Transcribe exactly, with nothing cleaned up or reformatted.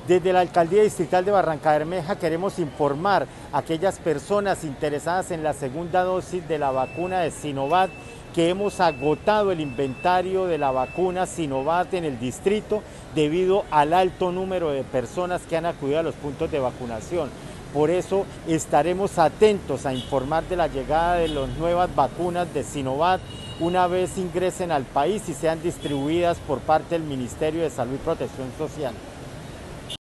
Desde la Alcaldía Distrital de Barrancabermeja queremos informar a aquellas personas interesadas en la segunda dosis de la vacuna de Sinovac que hemos agotado el inventario de la vacuna Sinovac en el distrito debido al alto número de personas que han acudido a los puntos de vacunación. Por eso estaremos atentos a informar de la llegada de las nuevas vacunas de Sinovac una vez ingresen al país y sean distribuidas por parte del Ministerio de Salud y Protección Social.